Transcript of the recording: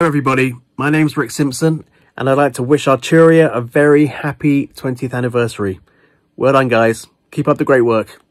everybody, my name's Rick Simpson and I'd like to wish Arturia a very happy 20th anniversary. Well done guys, keep up the great work.